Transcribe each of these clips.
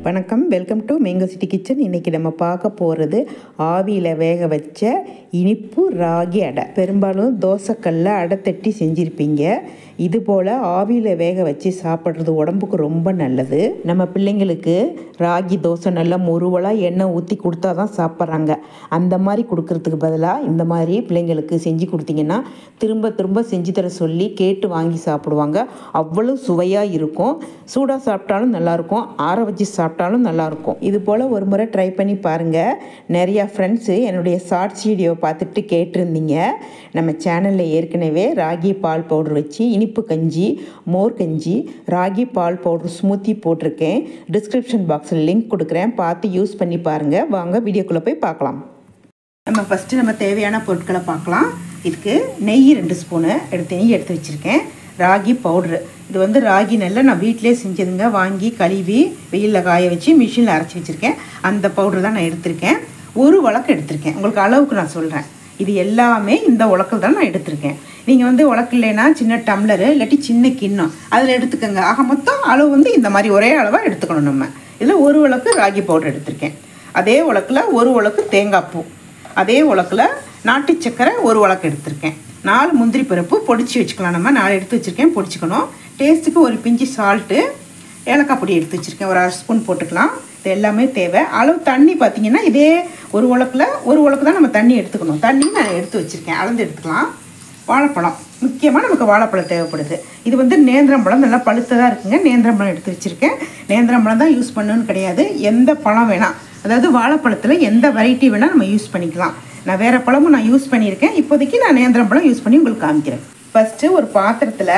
வணக்கம், welcome to mango city kitchen. இன்றைக்கி நம்ம பார்க்க போகிறது ஆவியில் வேக வச்ச இனிப்பு ராகி அடை. பெரும்பாலும் தோசைக்கல்ல அடை தட்டி செஞ்சுருப்பீங்க. இது போல் ஆவியில் வேக வச்சு சாப்பிட்றது உடம்புக்கு ரொம்ப நல்லது. நம்ம பிள்ளைங்களுக்கு ராகி தோசை நல்லா முருவலாக எண்ணெய் ஊற்றி கொடுத்தா தான் சாப்பிட்றாங்க. அந்த மாதிரி கொடுக்கறதுக்கு பதிலாக இந்த மாதிரி பிள்ளைங்களுக்கு செஞ்சு கொடுத்தீங்கன்னா திரும்ப திரும்ப செஞ்சு தர சொல்லி கேட்டு வாங்கி சாப்பிடுவாங்க. அவ்வளோ சுவையாக இருக்கும். சூடாக சாப்பிட்டாலும் நல்லாயிருக்கும், ஆற வச்சு சாப்பிட்டாலும் நல்லாயிருக்கும். இது போல் ஒரு முறை ட்ரை பண்ணி பாருங்கள். நிறையா ஃப்ரெண்ட்ஸு என்னுடைய ஷார்ட்ஸ் வீடியோ பார்த்துட்டு கேட்டிருந்தீங்க. நம்ம சேனலில் ஏற்கனவே ராகி பால் பவுடர் வச்சு இனிப்பு கஞ்சி, மோர் கஞ்சி, ராகி பால் பவுடர் ஸ்மூத்தி போட்டிருக்கேன். டிஸ்கிரிப்ஷன் பாக்ஸில் லிங்க் கொடுக்குறேன், பார்த்து யூஸ் பண்ணி பாருங்கள். வாங்க வீடியோக்குள்ளே போய் பார்க்கலாம். நம்ம தேவையான பொருட்களை பார்க்கலாம். இதுக்கு நெய் 2 ஸ்பூனு நெய் எடுத்து வச்சுருக்கேன். ராகி பவுட்ரு, இது வந்து ராகி நல்லா நான் வீட்டிலே செஞ்சதுங்க. வாங்கி கழுவி வெயிலில் காய வச்சு மிஷினில் அரைச்சி வச்சுருக்கேன். அந்த பவுட்ரு தான் நான் எடுத்திருக்கேன். ஒரு உலக்கு எடுத்திருக்கேன். உங்களுக்கு அளவுக்கு நான் சொல்கிறேன். இது எல்லாமே இந்த உலக்கில் தான் நான் எடுத்திருக்கேன். நீங்கள் வந்து உலக்கு இல்லைன்னா சின்ன டம்ளரு இல்லாட்டி சின்ன கிண்ணம் அதில் எடுத்துக்கோங்க. ஆக மொத்தம் அளவு வந்து இந்த மாதிரி ஒரே அளவாக எடுத்துக்கணும். நம்ம இதில் ஒரு உலக்கு ராகி பவுடர் எடுத்திருக்கேன். அதே உலக்கில் ஒரு உலக்கு தேங்காய் பூ, அதே உலக்கில் நாட்டு சக்கரை ஒரு உலக்கு எடுத்திருக்கேன். 4 முந்திரி பருப்பு பொடிச்சு வச்சுக்கலாம். நம்ம 4 எடுத்து வச்சுருக்கேன், பொடிச்சுக்கணும். டேஸ்ட்டுக்கு ஒரு பிஞ்சு சால்ட்டு, ஏலக்காய் பொடி எடுத்து வச்சுருக்கேன், ஒரு 1/2 ஸ்பூன் போட்டுக்கலாம். இது எல்லாமே தேவை. அளவு தண்ணி பார்த்திங்கன்னா இதே ஒரு உலக்கு தான் நம்ம தண்ணி எடுத்துக்கணும். தண்ணி நான் எடுத்து வச்சுருக்கேன், அளந்து எடுத்துக்கலாம். வாழைப்பழம், முக்கியமாக நமக்கு வாழைப்பழம் தேவைப்படுது. இது வந்து நேந்திரம்பழம் நல்லா பழுத்ததாக இருக்குங்க. நேந்திரம்பழம் எடுத்து வச்சுருக்கேன். நேந்திரம்பழம் தான் யூஸ் பண்ணணுன்னு கிடையாது, எந்த பழம் வேணால், அதாவது வாழைப்பழத்தில் எந்த வெரைட்டி வேணால் நம்ம யூஸ் பண்ணிக்கலாம். நான் வேறு பழமும் நான் யூஸ் பண்ணியிருக்கேன். இப்போதைக்கு நான் நேந்திரம்பழம் யூஸ் பண்ணி உங்களுக்கு காமிக்கிறேன். ஃபஸ்ட்டு ஒரு பாத்திரத்தில்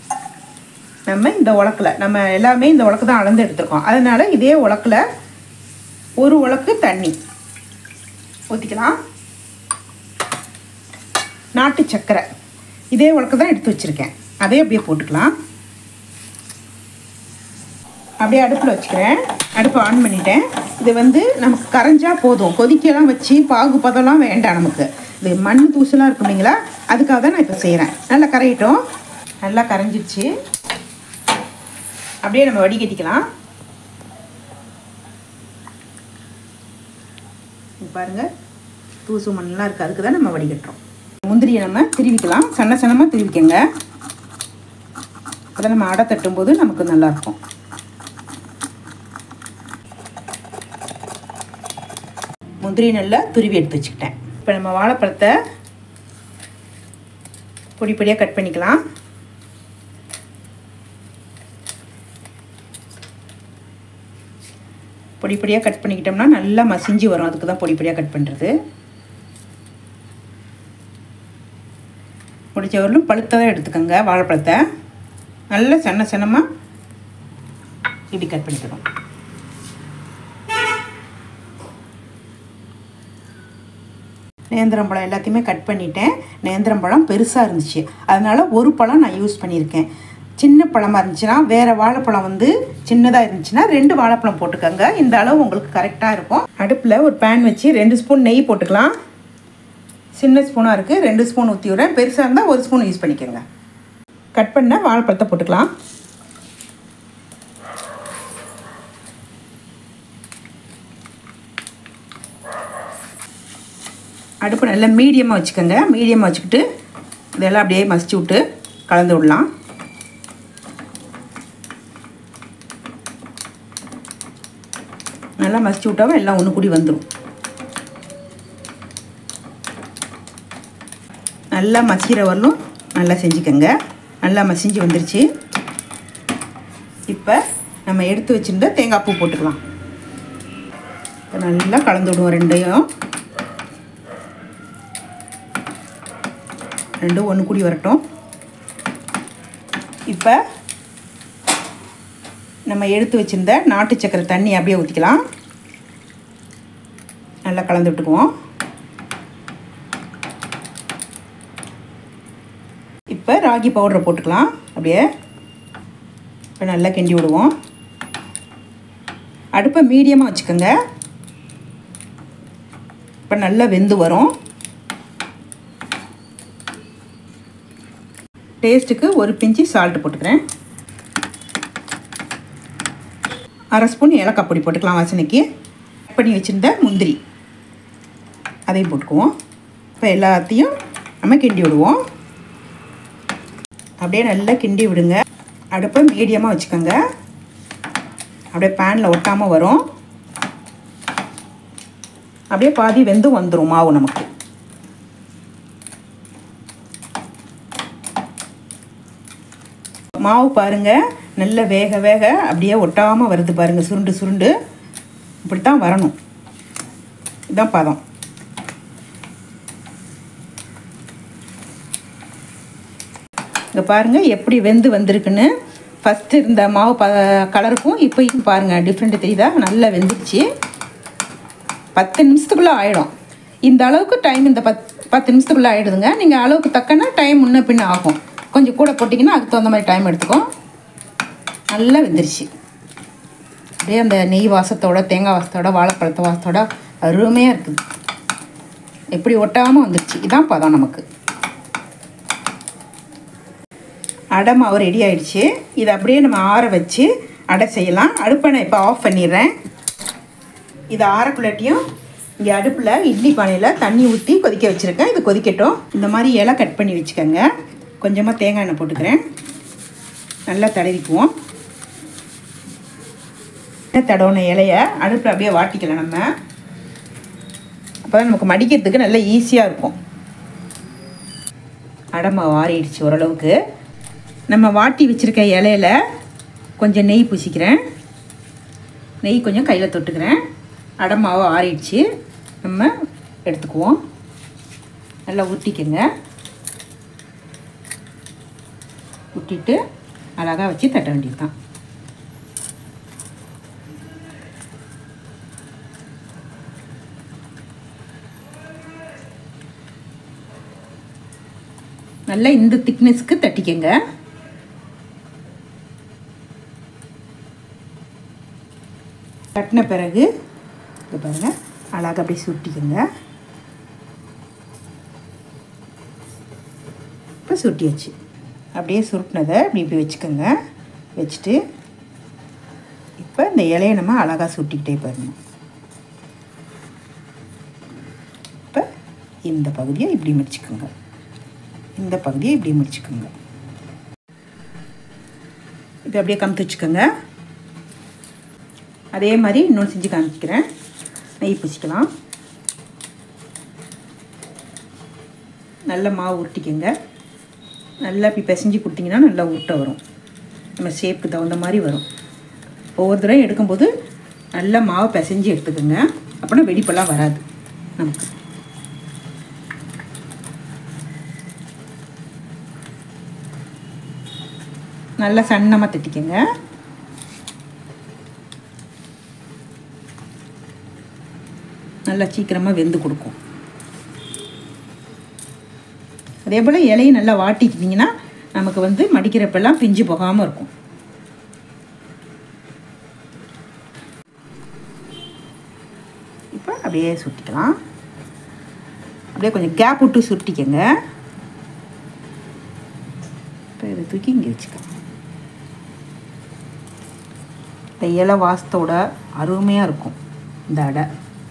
நம்ம இந்த உலக்கில், நம்ம எல்லாமே இந்த உலக்கு தான் அளந்து எடுத்துருக்கோம். அதனால் இதே உலக்கில் ஒரு உலக்கு தண்ணி ஊற்றிக்கலாம். நாட்டு சக்கரை இதே உலக்கு தான் எடுத்து வச்சுருக்கேன், அதே அப்படியே போட்டுக்கலாம். அப்படியே அடுப்பில் வச்சுக்கிறேன். அடுப்பை ஆன் பண்ணிட்டேன். இது வந்து நமக்கு கரைஞ்சால் போதும், கொதிக்கலாம் வச்சு பாகு பதம்லாம் வேண்டாம். நமக்கு இது மண் தூசலாக இருக்கும் இல்லைங்களா, அதுக்காக தான் நான் இப்போ செய்கிறேன். நல்லா கரையிட்டோம். நல்லா கரைஞ்சிடுச்சு. அப்படியே நம்ம வடிகட்டிக்கலாம். பாருங்கள், தூசு மண்ணெலாம் இருக்குது, அதுக்கு தான் நம்ம வடிகட்டுறோம். முந்திரியை நம்ம திருவிக்கலாம். சன்னமாக திருவிக்கங்க. அதை நம்ம அடை தட்டும்போது நமக்கு நல்லாயிருக்கும். முந்திரி நல்லா துருவி எடுத்து வச்சுக்கிட்டேன். இப்போ நம்ம வாழைப்பழத்தை பொடி பொடியாக கட் பண்ணிக்கலாம். பொடி பொடியாக கட் பண்ணிக்கிட்டோம்னா நல்லா மசிஞ்சு வரும். அதுக்கு தான் பொடி பொடியாக கட் பண்ணுறது. முடிச்சவர்களும் பழுத்ததாக எடுத்துக்கோங்க. வாழைப்பழத்தை நல்லா சன்னமாக இப்படி கட் பண்ணிக்கணும். நேந்திரம்பழம் எல்லாத்தையுமே கட் பண்ணிட்டேன். நேந்திரம்பழம் பெருசாக இருந்துச்சு, அதனால் ஒரு பழம் நான் யூஸ் பண்ணியிருக்கேன். சின்ன பழமாக இருந்துச்சுன்னா, வேறு வாழைப்பழம் வந்து சின்னதாக இருந்துச்சுன்னா 2 வாழைப்பழம் போட்டுக்கோங்க. இந்த அளவு உங்களுக்கு கரெக்டாக இருக்கும். அடுப்பில் ஒரு பேன் வச்சு 2 ஸ்பூன் நெய் போட்டுக்கலாம். சின்ன ஸ்பூனாக இருக்குது, 2 ஸ்பூன் ஊற்றி விடுறேன். பெருசாக இருந்தால் 1 ஸ்பூன் யூஸ் பண்ணிக்கோங்க. கட் பண்ண வாழைப்பழத்தை போட்டுக்கலாம். அடுப்பு நல்லா மீடியமாக வச்சுக்கோங்க. மீடியமாக வச்சுக்கிட்டு இதெல்லாம் அப்படியே மசிச்சு விட்டு கலந்து விடலாம். நல்லா மசிச்சு விட்டாவே எல்லாம் ஒன்று கூடி வந்துடும். நல்லா மசிகிற வரலும் நல்லா செஞ்சுக்கோங்க. நல்லா மசிஞ்சு வந்துருச்சு. இப்போ நம்ம எடுத்து வச்சுருந்த தேங்காய் பூ போட்டுக்கலாம். இப்போ நல்லா கலந்து விடுவோம். ரெண்டும் ஒன்று கூடி வரட்டும். இப்போ நம்ம எடுத்து வச்சுருந்த நாட்டு சக்கரை தண்ணி அப்படியே ஊற்றிக்கலாம். நல்லா கலந்து விட்டுக்குவோம். இப்போ ராகி பவுடரை போட்டுக்கலாம். அப்படியே இப்போ நல்லா கிண்டி விடுவோம். அடுப்பை மீடியமாக வச்சுக்கோங்க. இப்போ நல்லா வெந்து வரும். டேஸ்ட்டுக்கு ஒரு பிஞ்சு சால்ட்டு போட்டுக்கிறேன். 1/2 ஸ்பூன் ஏலக்காய் பொடி போட்டுக்கலாம் வாசனைக்கு. கட் பண்ணி வச்சுருந்த முந்திரி அதையும் போட்டுக்குவோம். இப்போ எல்லாத்தையும் நம்ம கிண்டி விடுவோம். அப்படியே நல்லா கிண்டி விடுங்க. அடுப்பை மீடியமாக வச்சுக்கோங்க. அப்படியே பேனில் ஒட்டாமல் வரும். அப்படியே பாதி வெந்து வந்துடும் மாவு நமக்கு. மாவு பாருங்கள், நல்லா வேக வேக அப்படியே ஒட்டாமல் வருது பாருங்கள். சுருண்டு சுருண்டு இப்படி தான் வரணும். இதுதான் பதம். இங்கே பாருங்கள் எப்படி வெந்து வந்திருக்குன்னு. ஃபஸ்ட்டு இருந்த மாவு கலருக்கும் இப்போயும் பாருங்கள் டிஃப்ரெண்ட்டு தெரியுதா? நல்லா வெந்துடுச்சு. 10 நிமிஷத்துக்குள்ளே ஆகிடும். இந்த அளவுக்கு டைம் இந்த 10 நிமிஷத்துக்குள்ளே ஆகிடுதுங்க. நீங்கள் அளவுக்கு தக்கன டைம் முன்ன பின்ன ஆகும். கொஞ்சம் கூட போட்டிங்கன்னா அதுக்கு தகுந்த மாதிரி டைம் எடுத்துக்கும். நல்லா வெந்துருச்சு. அப்படியே அந்த நெய் வாசத்தோட, தேங்காய் வாசத்தோட, வாழைப்பழத்த வாசத்தோட அருமையாக இருக்குது. எப்படி ஒட்டாமல் வந்துடுச்சு. இதான் பதம் நமக்கு. அடை மாவு ரெடி ஆகிடுச்சு. இதை அப்படியே நம்ம ஆற வச்சு அடை செய்யலாம். அடுப்பை நான் இப்போ ஆஃப் பண்ணிடுறேன். இதை ஆறக்குள்ளாட்டியும் இங்கே அடுப்பில் இட்லி பானையில் தண்ணி ஊற்றி கொதிக்க வச்சுருக்கேன். இது கொதிக்கட்டும். இந்த மாதிரி இலை கட் பண்ணி வச்சுக்கோங்க. கொஞ்சமாக தேங்காய் எண்ணெய் போட்டுக்கிறேன். நல்லா தடவிக்குவோம். தடவின இலையை அடுப்பில் அப்படியே வாட்டிக்கலாம். நம்ம அப்போ தான் நமக்கு மடிக்கிறதுக்கு நல்லா ஈஸியாக இருக்கும். அடமாவு ஆறிடுச்சு ஓரளவுக்கு. நம்ம வாட்டி வச்சுருக்க இலையில கொஞ்சம் நெய் பூசிக்கிறேன். நெய் கொஞ்சம் கையில் தொட்டுக்கிறேன். அடமாவு ஆறிடுச்சு. நம்ம எடுத்துக்குவோம். நல்லா ஊற்றிக்கங்க. ஊற்றிட்டு அழகாக வச்சு தட்ட வேண்டியது தான். நல்லா இந்த திக்னஸ்க்கு தட்டிக்கங்க. தட்டின பிறகு இது பாருங்கள், அழகாக அப்படியே சுட்டிக்கங்க. இப்போ சுட்டியாச்சு. அப்படியே சுருட்டினதை இப்படி வச்சுக்கோங்க. வச்சுட்டு இப்போ இந்த இலையை நம்ம அழகாக சுட்டிக்கிட்டே பாருங்கள். இப்போ இந்த பகுதியை இப்படி முடிச்சுக்கோங்க. இந்த பகுதியை இப்படி முடிச்சுக்கோங்க. இப்போ அப்படியே கமுத்து வச்சுக்கோங்க. அதே மாதிரி இன்னொன்று செஞ்சு காமிக்கிறேன். நெய் பூசிக்கலாம். நல்ல மாவு உருட்டிக்கங்க. நல்லா இப்படி பிசைஞ்சு கொடுத்தீங்கன்னா நல்லா உருட்டை வரும். நம்ம ஷேப்புக்கு தகுந்த மாதிரி வரும். ஒவ்வொரு தடவை எடுக்கும்போது நல்லா மாவு பிசைஞ்சு எடுத்துக்கோங்க. அப்படின்னா வெடிப்பெல்லாம் வராது நமக்கு. நல்லா சன்னமாக தட்டிக்கங்க. நல்லா சீக்கிரமாக வெந்து கொடுக்கும். அதே போல் இலையை நல்லா வாட்டிக்கிட்டிங்கன்னா நமக்கு வந்து மடிக்கிறப்பெல்லாம் பிஞ்சு போகாமல் இருக்கும். இப்போ அப்படியே சுட்டிக்கலாம். அப்படியே கொஞ்சம் கேப் விட்டு சுட்டிக்கங்க. இப்போ இதை தூக்கி இங்கே வச்சுக்கலாம். இந்த இலை வாசத்தோட அருமையாக இருக்கும் இந்த அடை.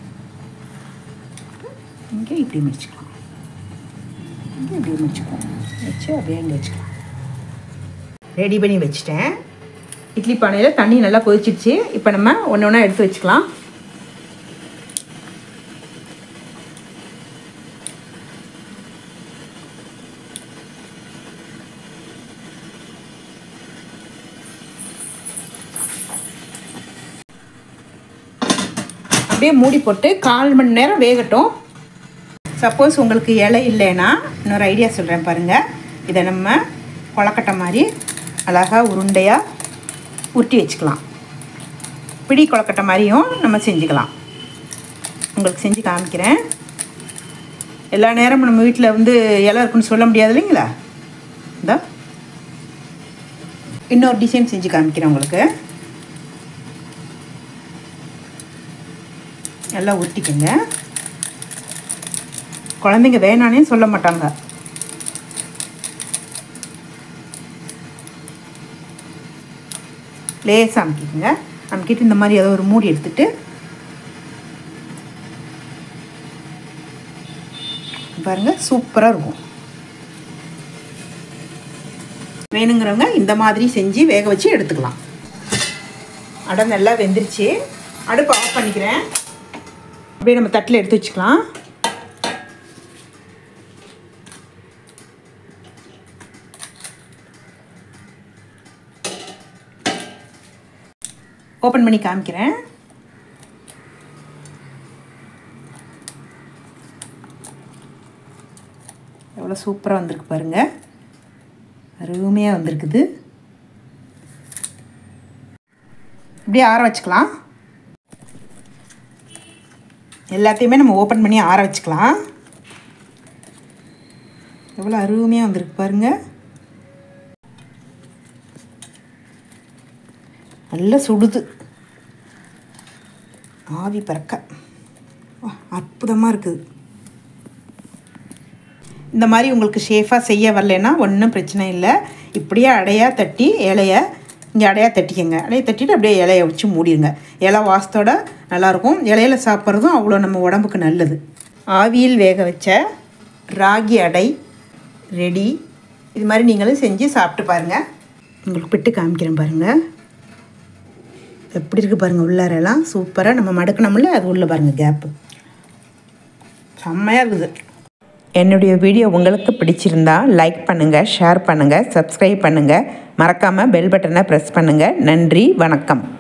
இங்கே இப்படி முடிச்சுக்கலாம். இங்கே இப்படி முடிச்சுக்குவோம். வச்சு அப்படியே இங்கே வச்சுக்கலாம். ரெடி பண்ணி வச்சுட்டேன். இட்லி பானையில் தண்ணி நல்லா கொதிச்சிடுச்சு. இப்போ நம்ம ஒன்று ஒன்றா எடுத்து வச்சுக்கலாம். அப்படியே மூடி போட்டு 1/4 மணி நேரம் வேகட்டும். சப்போஸ் உங்களுக்கு இலை இல்லைன்னா இன்னொரு ஐடியா சொல்கிறேன் பாருங்கள். இதை நம்ம கொழக்கட்டை மாதிரி அழகாக உருண்டையாக உருட்டி வச்சுக்கலாம். பிடி கொழக்கட்டை மாதிரியும் நம்ம செஞ்சுக்கலாம். உங்களுக்கு செஞ்சு காமிக்கிறேன். எல்லா நேரமும் நம்ம வீட்டில் வந்து இலை இருக்குன்னு சொல்ல முடியாது இல்லைங்களா? இந்த இன்னொரு டிசைன் செஞ்சு காமிக்கிறேன் உங்களுக்கு. நல்லா ஊற்றிக்கங்க. குழந்தைங்க வேணானே சொல்ல மாட்டாங்க. லேசாக அமுக்கிக்கங்க. நம்மக்கிட்ட இந்த மாதிரி ஏதோ ஒரு மூடி எடுத்துகிட்டு பாருங்கள், சூப்பராக இருக்கும். வேணுங்கிறவங்க இந்த மாதிரி செஞ்சு வேக வச்சு எடுத்துக்கலாம். அடை நல்லா வெந்துருச்சு. அடுப்பு ஆஃப் பண்ணிக்கிறேன். அப்படியே நம்ம தட்டில் எடுத்து வச்சுக்கலாம். ஓப்பன் பண்ணி காமிக்கிறேன். எவ்வளோ சூப்பராக வந்திருக்கு பாருங்கள், அருமையாக வந்திருக்குது. இப்படியே ஆற வச்சுக்கலாம். எல்லாத்தையுமே நம்ம ஓப்பன் பண்ணி ஆற வச்சுக்கலாம். எவ்வளோ அருமையாக வந்திருக்கு பாருங்கள். நல்லா சுடுது, ஆவி பறக்க அற்புதமாக இருக்குது. இந்த மாதிரி உங்களுக்கு ஷேஃபாக செய்ய வரலன்னா ஒன்றும் பிரச்சனை இல்லை. இப்படியே அடையாக தட்டி இலையை இங்கே அடையாக தட்டிக்கங்க. அடையை தட்டிட்டு அப்படியே இலையை வச்சு மூடிடுங்க. இலை வாசத்தோட நல்லாயிருக்கும். இலையில சாப்பிட்றதும் அவ்வளோ நம்ம உடம்புக்கு நல்லது. ஆவியில் வேக வச்ச ராகி அடை ரெடி. இது மாதிரி நீங்களும் செஞ்சு சாப்பிட்டு பாருங்கள். உங்களுக்கு பிட்டு காமிக்கிறேன் பாருங்கள், எப்படி இருக்குது பாருங்கள். உள்ளாரெல்லாம் சூப்பராக நம்ம மடக்கணும்ல, அது உள்ளே பாருங்கள் கேப்பு செம்மையாக இருக்குது. என்னுடைய வீடியோ உங்களுக்கு பிடிச்சிருந்தா லைக் பண்ணுங்கள், ஷேர் பண்ணுங்கள், சப்ஸ்கிரைப் பண்ணுங்கள். மறக்காமல் பெல் பட்டனை ப்ரெஸ் பண்ணுங்கள். நன்றி, வணக்கம்.